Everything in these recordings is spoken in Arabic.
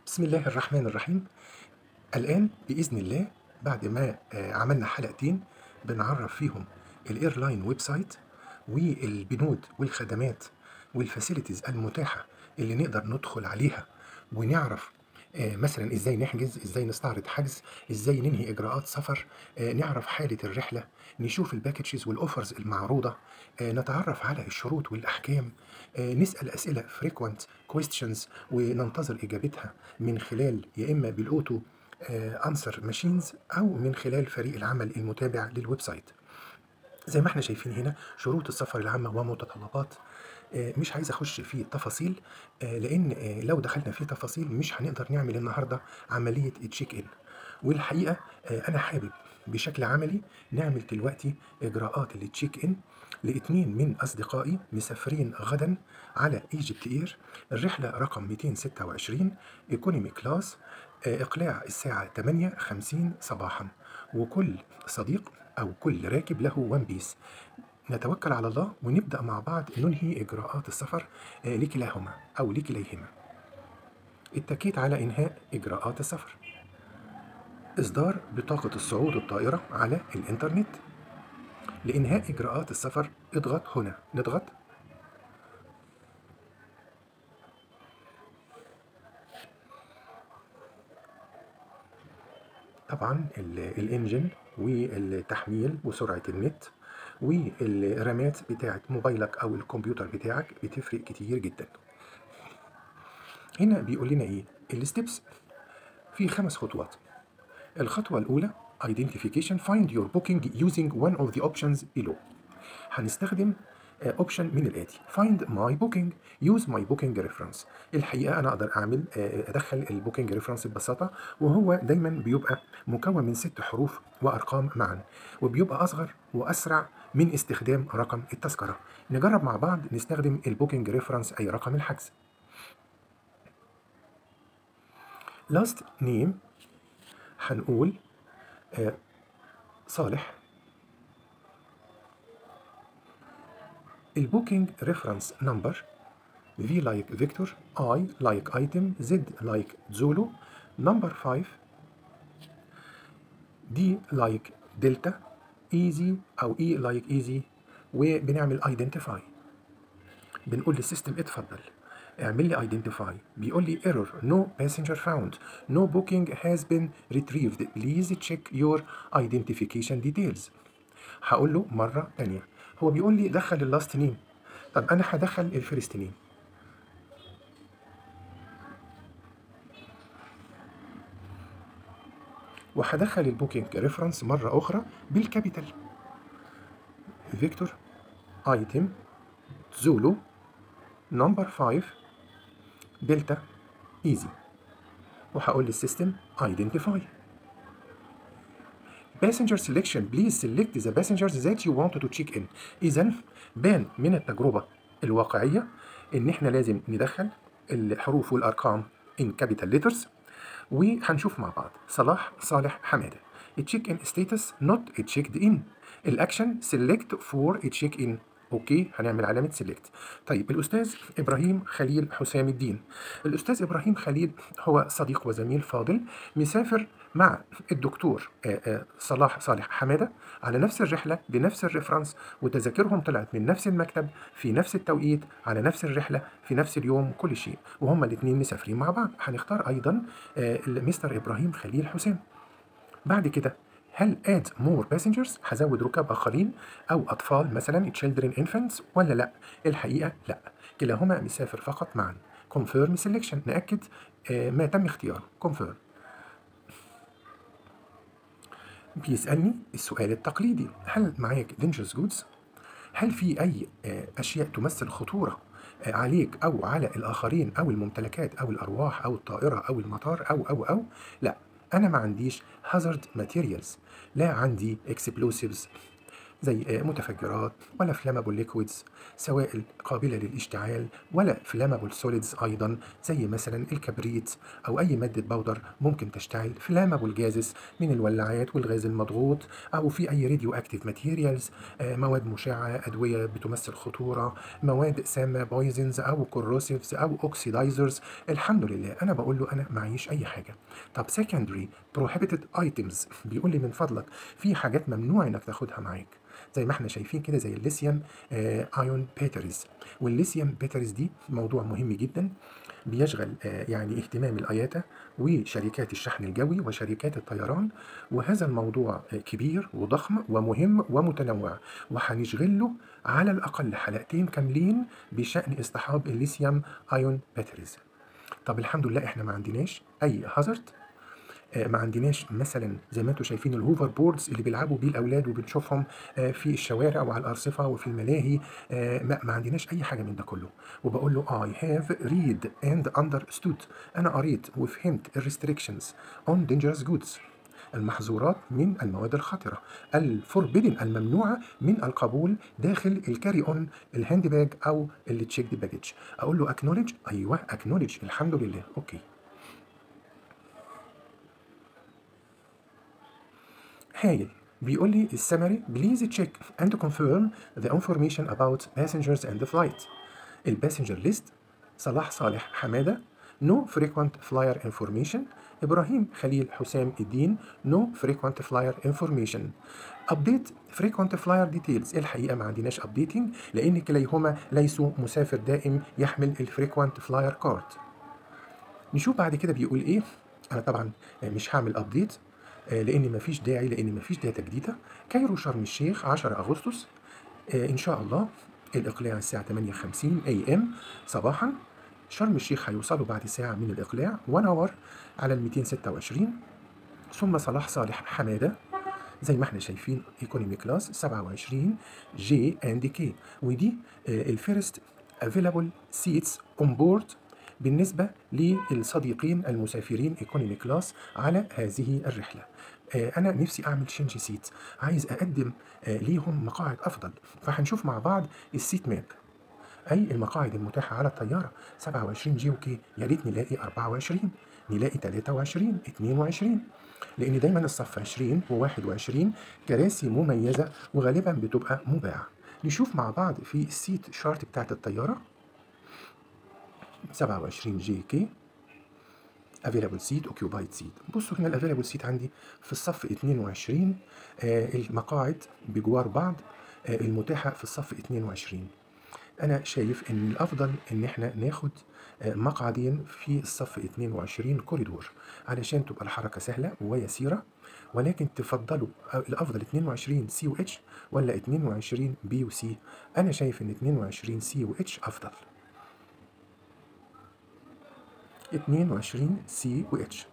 بسم الله الرحمن الرحيم. الآن بإذن الله بعد ما عملنا حلقتين بنعرف فيهم الايرلاين ويب سايت والبنود والخدمات والفاسيلتيز المتاحة اللي نقدر ندخل عليها ونعرف مثلا ازاي نحجز، ازاي نستعرض حجز، ازاي ننهي اجراءات سفر، نعرف حالة الرحلة، نشوف الباكجز والاوفرز المعروضة، نتعرف على الشروط والاحكام، نسأل اسئلة frequent questions وننتظر اجابتها من خلال يا اما بالاوتو انسر ماشينز او من خلال فريق العمل المتابع للويب سايت. زي ما احنا شايفين هنا شروط السفر العامة ومتطلبات. مش عايز اخش في تفاصيل، لان لو دخلنا في تفاصيل مش هنقدر نعمل النهارده عملية تشيك ان. والحقيقة انا حابب بشكل عملي نعمل دلوقتي اجراءات للتشيك ان لاتنين من اصدقائي مسافرين غدا على ايجيبت اير، الرحلة رقم 226 ايكونومي كلاس، اقلاع الساعة 8:50 صباحا، وكل صديق أو كل راكب له ون بيس. نتوكل على الله ونبدأ مع بعض ننهي إجراءات السفر لكلاهما أو لكليهما. اتكيت على إنهاء إجراءات السفر. إصدار بطاقة الصعود الطائرة على الإنترنت. لإنهاء إجراءات السفر اضغط هنا. نضغط. طبعا الإنجن والتحميل وسرعة النت والرامات بتاعت موبايلك أو الكمبيوتر بتاعك بتفرق كتير جدا. هنا بيقول لنا إيه الستبس؟ في 5 خطوات. الخطوة الأولى Identification. Find your booking using one of the options below. هنستخدم اوبشن من الآتي: Find my booking. Use my booking reference. الحقيقة أنا أقدر أعمل أدخل البوكينج ريفرنس ببساطة، وهو دايما بيبقى مكون من 6 حروف وأرقام معا، وبيبقى أصغر وأسرع من استخدام رقم التذكرة. نجرب مع بعض نستخدم البوكينج ريفرنس أي رقم الحجز. Last name هنقول صالح. البوكينج ريفرنس نمبر V like Victor, I like item, Z like Zulu, number 5, D like Delta, easy أو E like easy، وبنعمل identify. بنقول للسيستم اتفضل اعمل لي identify. بيقول لي error no passenger found, no booking has been retrieved, please check your identification details. هقول له مرة تانية. هو بيقول لي دخل اللاست نيم. طب أنا هدخل الفيرست نيم، وهدخل البوكينج ريفرنس مرة أخرى بالكابيتال: فيكتور ايتم زولو نمبر 5 دلتا ايزي، وهقول للسيستم identify. passenger selection please select the passengers that you want to check in. إذا بان من التجربة الواقعية إن إحنا لازم ندخل الحروف والأرقام in capital letters. وهنشوف مع بعض صالح حمادة. التشيك ان ستيتس نوت تشيكد ان. الاكشن سيلكت فور تشيك ان. اوكي هنعمل علامه سيلكت. طيب الاستاذ ابراهيم خليل حسام الدين. الاستاذ ابراهيم خليل هو صديق وزميل فاضل مسافر مع الدكتور صالح حماده على نفس الرحله بنفس الريفرنس، وتذاكرهم طلعت من نفس المكتب في نفس التوقيت على نفس الرحله في نفس اليوم كل شيء، وهما الاثنين مسافرين مع بعض. هنختار ايضا مستر ابراهيم خليل حسام. بعد كده هل add more passengers؟ هزود ركاب آخرين أو أطفال مثلا children infants ولا لأ؟ الحقيقة لأ، كلاهما مسافر فقط معا. confirm selection. نأكد ما تم اختياره. confirm. بيسألني السؤال التقليدي: هل معاك dangerous goods؟ هل في أي أشياء تمثل خطورة عليك أو على الآخرين أو الممتلكات أو الأرواح أو الطائرة أو المطار أو؟ لا، أنا ما عنديش hazard materials، لا عندي explosives، زي متفجرات ولا فلامابل ليكويدز، سوائل قابلة للاشتعال ولا فلامابل سوليدز أيضا، زي مثلا الكبريت أو أي مادة بودر ممكن تشتعل، فلامابل جازز من الولاعات والغاز المضغوط، أو في أي راديو أكتيف ماتيريالز، مواد مشعة، أدوية بتمثل خطورة، مواد سامة بويزنز أو كوروسيفز أو أوكسيدايزرز. الحمد لله أنا بقول له أنا معيش أي حاجة. طب secondary prohibited items بيقول لي من فضلك في حاجات ممنوع إنك تاخدها معاك، زي ما احنا شايفين كده، زي الليثيوم ايون باتريز. والليثيوم باتريز دي موضوع مهم جدا بيشغل يعني اهتمام الآياتا وشركات الشحن الجوي وشركات الطيران، وهذا الموضوع كبير وضخم ومهم ومتنوع، وهنشغل له على الأقل حلقتين كاملين بشأن اصطحاب الليثيوم ايون باتريز. طب الحمد لله احنا ما عندناش اي هازارد، ما عندناش مثلا زي ما انتم شايفين الهوفر بوردز اللي بيلعبوا بيه الاولاد وبنشوفهم في الشوارع وعلى الارصفه وفي الملاهي، ما عندناش اي حاجه من ده كله. وبقول له I have read and understood، انا قريت وفهمت الريستريكشنز on dangerous goods، المحظورات من المواد الخطرة، الفوربيدن الممنوعة من القبول داخل الكاري اون الهاند باج او التشيكد باجج. اقول له اكنولج، ايوه اكنولج، الحمد لله اوكي. هايل. بيقول لي السمري بليز تشيك اند كونفيرم ذا انفورميشن اباوت باسنجرز اند فلايت. الباسنجر ليست صلاح صالح حماده نو فريكوينت فلاير انفورميشن، ابراهيم خليل حسام الدين نو فريكوينت فلاير انفورميشن. ابديت فريكوينت فلاير ديتيلز، الحقيقه ما عندناش ابديتنج لان كليهما ليسوا مسافر دائم يحمل الفريكوينت فلاير كارد. نشوف بعد كده بيقول ايه. انا طبعا مش هعمل ابديت لان مفيش داعي، لان مفيش داتا جديده. كايرو شرم الشيخ 10 اغسطس، ان شاء الله الاقلاع الساعه 8:50 AM صباحا. شرم الشيخ هيوصلوا بعد ساعه من الاقلاع 1 اور على ال 226. ثم صلاح صالح حماده زي ما احنا شايفين ايكونومي كلاس 27 جي اند كي، ودي الفيرست افيلابل سيتس اون بورد بالنسبه للصديقين المسافرين ايكونومي كلاس على هذه الرحله. انا نفسي اعمل شنج سيت، عايز اقدم ليهم مقاعد افضل، فهنشوف مع بعض السيت ماب اي المقاعد المتاحه على الطياره. 27 جي وكي، يا ريت نلاقي 24، نلاقي 23 22، لان دايما الصف 20 و21 كراسي مميزه وغالبا بتبقى مباعه. نشوف مع بعض في السيت شارت بتاعت الطياره. 27 جي كي افيلابل سيت اوكيوبايد سيت. بصوا هنا الافيلابل سيت عندي في الصف 22، المقاعد بجوار بعض المتاحه في الصف 22. انا شايف ان الافضل ان احنا ناخد مقعدين في الصف 22 كوريدور علشان تبقى الحركه سهله ويسيره. ولكن تفضلوا الافضل 22 سي و اتش ولا 22 بي وسي؟ انا شايف ان 22 سي و اتش افضل. 22 سي و اتش.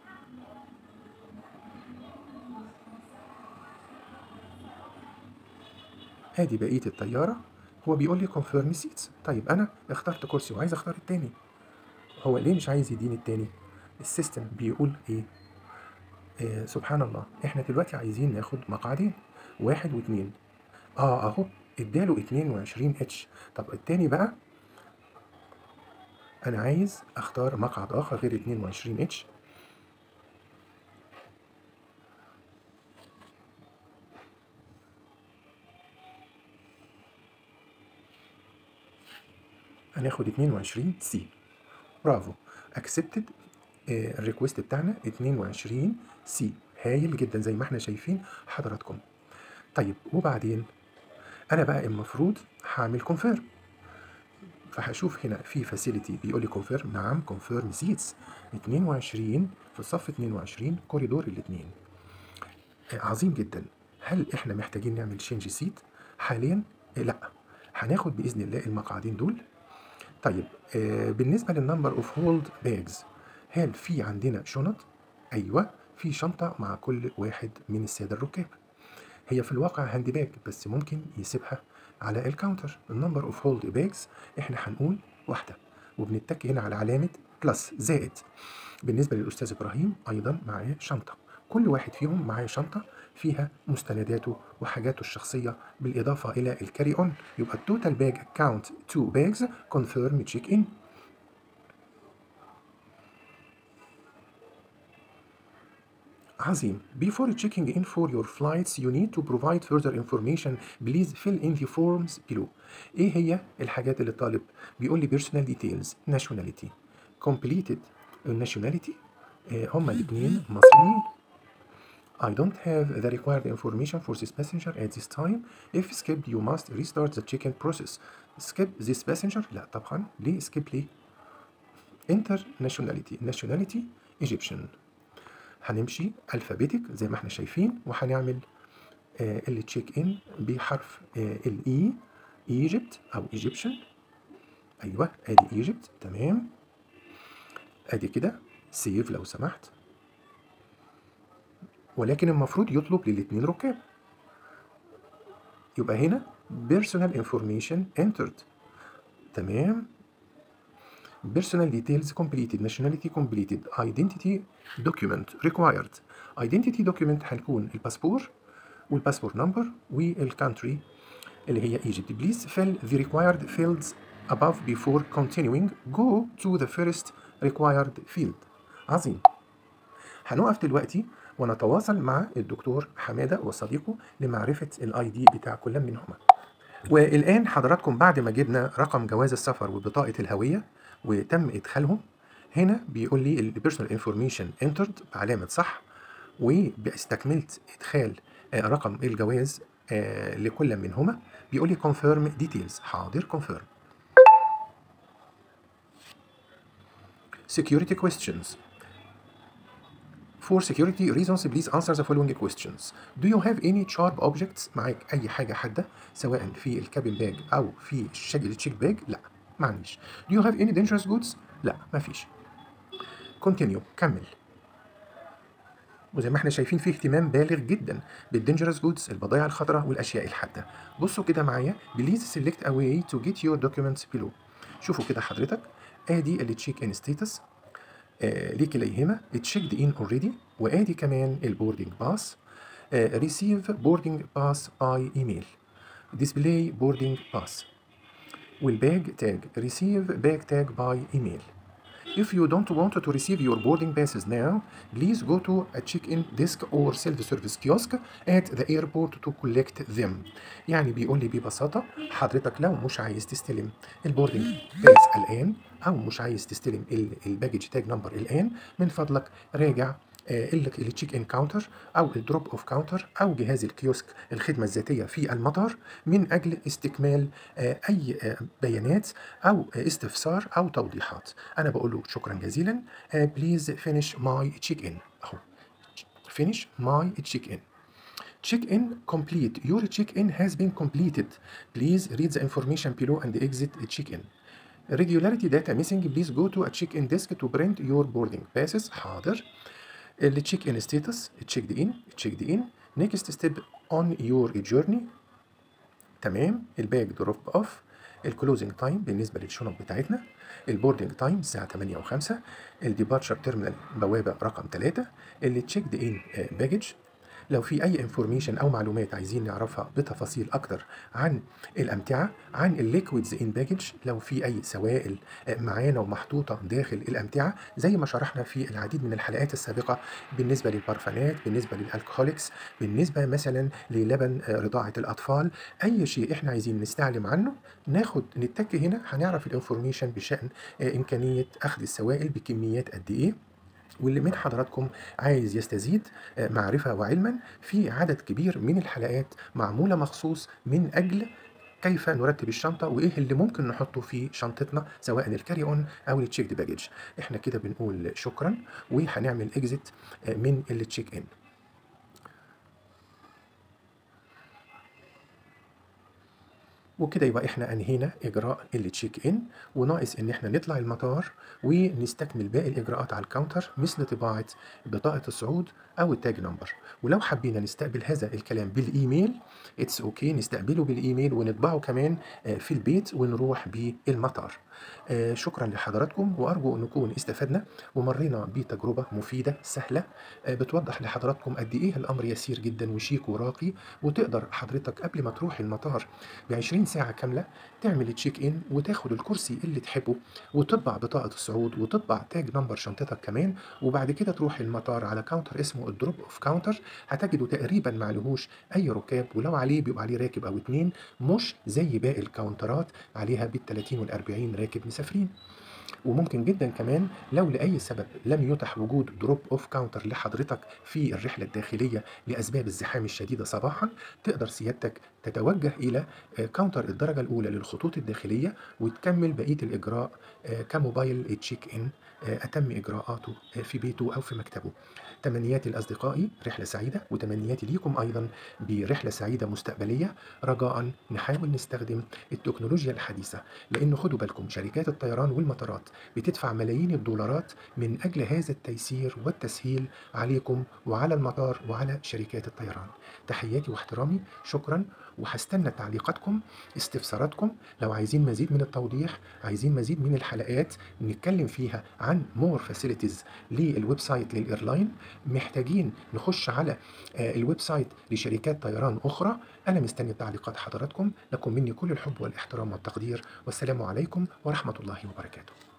ادي بقيه الطياره. هو بيقول لي كونفيرم سيتس، طيب انا اخترت كرسي وعايز اختار التاني، هو ليه مش عايز يديني التاني؟ السيستم بيقول ايه؟ سبحان الله، احنا دلوقتي عايزين ناخد مقعدين 1 و2. اهو اداله 22 اتش. طب التاني بقى انا عايز اختار مقعد اخر غير 22 اتش. هناخد 22 سي. برافو، اكسبتد الريكوست بتاعنا 22 سي. هايل جدا زي ما احنا شايفين حضراتكم. طيب وبعدين انا بقى المفروض هعمل كونفيرم، فهشوف هنا في فاسيلتي بيقول لي كونفيرم، نعم كونفيرم سيتس 22 في الصف 22 كوريدور الاثنين. عظيم جدا. هل احنا محتاجين نعمل شينج سيت حاليا؟ لا، هناخد باذن الله المقعدين دول. طيب بالنسبه للنمبر اوف هولد باجز، هل في عندنا شنط؟ ايوه، في شنطه مع كل واحد من الساده الركاب. هي في الواقع هاند باج بس ممكن يسيبها على الكاونتر. النمبر اوف هولد باجز احنا هنقول واحده، وبنتك هنا على علامه بلس زائد. بالنسبه للاستاذ ابراهيم ايضا معاه شنطه، كل واحد فيهم معاه شنطه فيها مستنداته وحاجاته الشخصية بالإضافة إلى الكاري أون. يبقى التوتال باج كاونت 2 باجز كونفيرم تشيك إن. عظيم. Before checking in for your flights you need to provide further information. Please fill in the forms below. إيه هي الحاجات اللي الطالب بيقول لي personal details, nationality, completed nationality هما الاتنين مصريين. I don't have the required information for this passenger at this time. If skipped you must restart the check-in process. Skip this passenger؟ لا طبعا. ليه skip ليه؟ Enter nationality Egyptian. هنمشي الفابيتك زي ما احنا شايفين وهنعمل التشيك ان بحرف الاي ايجيبت او ايجيبشن. ايوه ادي ايجيبت تمام. ادي كده سيف لو سمحت. ولكن المفروض يطلب للاتنين ركاب. يبقى هنا personal information entered. تمام. personal details completed, nationality completed, identity document required. identity document هنكون الباسبور والباسبور نمبر والكانتري اللي هي ايجيبت. Please fill the required fields above before continuing. Go to the first required field. عظيم. هنقف دلوقتي ونتواصل مع الدكتور حمادة وصديقه لمعرفة الاي دي بتاع كل منهما. والآن حضراتكم بعد ما جبنا رقم جواز السفر وبطاقة الهوية وتم إدخالهم، هنا بيقول لي البيرسونال انفورميشن انترد بعلامة صح، واستكملت إدخال رقم الجواز لكل منهما. بيقول لي confirm details. حاضر confirm. security questions. For security reasons please answer the following questions. Do you have any sharp objects؟ معاك أي حاجة حادة سواء في الكابين باج أو في التشيك باج؟ لا ما عنديش. Do you have any dangerous goods؟ لا ما فيش. Continue. كمل. وزي ما احنا شايفين في اهتمام بالغ جدا بالدينجرس جودز، البضائع الخطرة والأشياء الحادة. بصوا كده معايا. Please select a way to get your documents below. شوفوا كده حضرتك ادي التشيك ان ستيتس لكليهما اتشيكد ان اوريدي، وادي كمان البوردنج باس. ريسيف بوردنج باس باي ايميل. ديسبلاي بوردنج باس. والباج تاج ريسيف باج تاج باي ايميل. If you don't want to receive your boarding passes now, please go to a check-in desk or self-service kiosk at the airport to collect them. يعني بيقول لي ببساطة حضرتك لو مش عايز تستلم البوردنج باس الآن أو مش عايز تستلم الباجج تاج نمبر الآن، من فضلك راجع التشيك ان كاونتر او الدروب اوف كاونتر او جهاز الكيوسك الخدمه الذاتيه في المطار من اجل استكمال اي بيانات او استفسار او توضيحات. انا بقول له شكرا جزيلا. بليز فينيش ماي تشيك ان. اهو فينيش ماي تشيك ان. Check-in complete. Your check-in has been completed. Please read the information below and exit check-in. Regularity data missing. Please go to a check-in desk to print your boarding passes. حاضر. التشيك ان ستيتس تشيكد ان. نيكست ستيب اون يور جورني. تمام. الباج دروب اوف. الكلوزنج تايم بالنسبه للشنط بتاعتنا. البوردنج تايم الساعه 8:05. الديبارتشر تيرمينال بوابه رقم 3. التشيكد ان باجج. لو في أي انفورميشن أو معلومات عايزين نعرفها بتفاصيل أكتر عن الأمتعة، عن الليكويدز إن باجج، لو في أي سوائل معانا ومحطوطة داخل الأمتعة زي ما شرحنا في العديد من الحلقات السابقة بالنسبة للبارفانات، بالنسبة للألكهوليكس، بالنسبة مثلا للبن رضاعة الأطفال، أي شيء إحنا عايزين نستعلم عنه نتك هنا هنعرف الانفورميشن بشأن إمكانية أخذ السوائل بكميات قد إيه. واللي من حضراتكم عايز يستزيد معرفة وعلما، في عدد كبير من الحلقات معمولة مخصوص من أجل كيف نرتب الشنطة وإيه اللي ممكن نحطه في شنطتنا سواء الكاري اون أو التشيكد باجج. إحنا كده بنقول شكرا وهنعمل إكزيت من التشيك إن. وكده يبقى إحنا أنهينا إجراء الcheck in، وناقص إن إحنا نطلع المطار ونستكمل باقي الإجراءات على الكاونتر، مثل طباعة بطاقة الصعود أو التاج نمبر. ولو حبينا نستقبل هذا الكلام بالإيميل اتس اوكي، نستقبله بالإيميل ونطبعه كمان في البيت ونروح بالمطار. شكرا لحضراتكم، وأرجو أن نكون استفدنا ومرينا بتجربة مفيدة سهلة بتوضح لحضراتكم قد إيه الأمر يسير جدا وشيك وراقي، وتقدر حضرتك قبل ما تروح المطار ب20 ساعة كاملة تعمل تشيك إن وتاخد الكرسي اللي تحبه وتطبع بطاقة الصعود وتطبع تاج نمبر شنطتك كمان، وبعد كده تروح المطار على كاونتر اسمه الدروب اوف كاونتر. هتجده تقريبا معلهوش أي ركاب، ولو عليه بيبقى عليه راكب أو اتنين، مش زي باقي الكاونترات عليها بال30 وال40 راكب مسافرين. وممكن جدا كمان لو لأي سبب لم يتح وجود دروب اوف كاونتر لحضرتك في الرحلة الداخلية لأسباب الزحام الشديدة صباحا، تقدر سيادتك تتوجه إلى كاونتر الدرجة الأولى للخطوط الداخلية وتكمل بقية الإجراء كموبايل تشيك إن أتم إجراءاته في بيته أو في مكتبه. تمنياتي لأصدقائي رحلة سعيدة، وتمنياتي ليكم أيضا برحلة سعيدة مستقبلية. رجاء نحاول نستخدم التكنولوجيا الحديثة، لأن خدوا بالكم شركات الطيران والمطارات بتدفع ملايين الدولارات من أجل هذا التيسير والتسهيل عليكم وعلى المطار وعلى شركات الطيران. تحياتي واحترامي، شكرا، وهستنى تعليقاتكم استفساراتكم. لو عايزين مزيد من التوضيح، عايزين مزيد من الحلقات نتكلم فيها عن مور فاسيلتيز للويب سايت للإيرلاين، محتاجين نخش على الويب سايت لشركات طيران أخرى، أنا مستني تعليقات حضراتكم. لكم مني كل الحب والاحترام والتقدير، والسلام عليكم ورحمة الله وبركاته.